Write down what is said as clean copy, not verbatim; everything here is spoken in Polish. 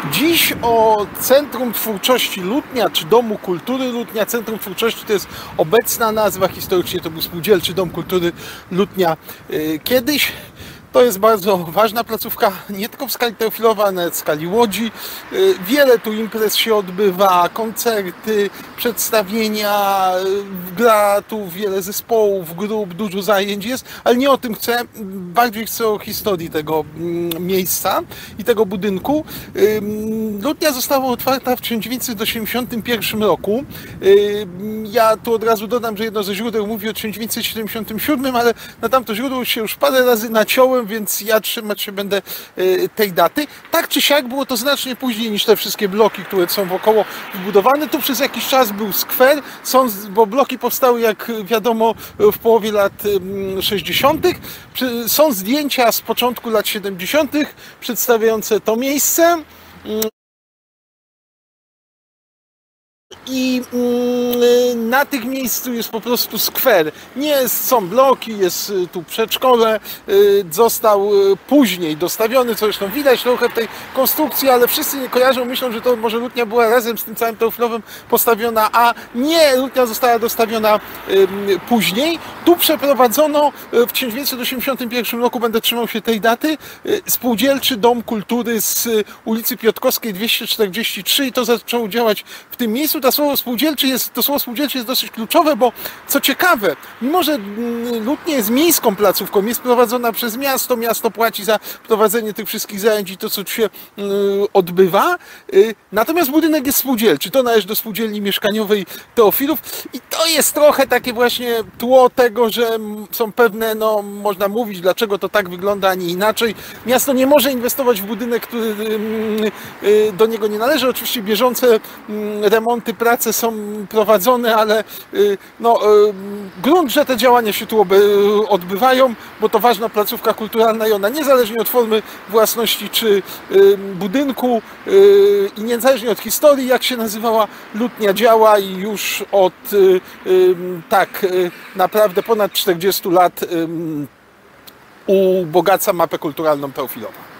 Dziś o Centrum Twórczości Lutnia, czy Domu Kultury Lutnia. Centrum Twórczości to jest obecna nazwa, historycznie to był Spółdzielczy Dom Kultury Lutnia kiedyś. To jest bardzo ważna placówka, nie tylko w skali Teofilowa, ale w skali Łodzi. Wiele tu imprez się odbywa, koncerty, przedstawienia, gra tu wiele zespołów, grup, dużo zajęć jest, ale nie o tym chcę, bardziej chcę o historii tego miejsca i tego budynku. Lutnia została otwarta w 1981 roku. Ja tu od razu dodam, że jedno ze źródeł mówi o 1977, ale na tamto źródło się już parę razy naciąłem, więc ja trzymać się będę tej daty. Tak czy siak było to znacznie później niż te wszystkie bloki, które są wokoło wybudowane. Tu przez jakiś czas był skwer, bo bloki powstały, jak wiadomo, w połowie lat 60. Są zdjęcia z początku lat 70. przedstawiające to miejsce. I na tych miejscu jest po prostu skwer. Są bloki, jest tu przedszkole, został później dostawiony, co zresztą widać trochę w tej konstrukcji, ale wszyscy nie kojarzą, myślą, że to może Lutnia była razem z tym całym Teofilowem postawiona, a nie, Lutnia została dostawiona później. Tu przeprowadzono w 1981 roku, będę trzymał się tej daty, Spółdzielczy Dom Kultury z ulicy Piotrkowskiej 243 i to zaczęło działać w tym miejscu. To słowo spółdzielczy jest dosyć kluczowe, bo co ciekawe, mimo że Lutnia jest miejską placówką, jest prowadzona przez miasto, miasto płaci za prowadzenie tych wszystkich zajęć i to, co tu się odbywa, natomiast budynek jest spółdzielczy, to należy do spółdzielni mieszkaniowej Teofilów i to jest trochę takie właśnie tło tego, że są pewne, no można mówić, dlaczego to tak wygląda, a nie inaczej. Miasto nie może inwestować w budynek, który do niego nie należy. Oczywiście bieżące remonty, prace są prowadzone, ale no, grunt, że te działania się tu odbywają, bo to ważna placówka kulturalna i ona niezależnie od formy własności czy budynku i niezależnie od historii, jak się nazywała, Lutnia działa i już od tak naprawdę ponad 40 lat ubogaca mapę kulturalną Teofilowa.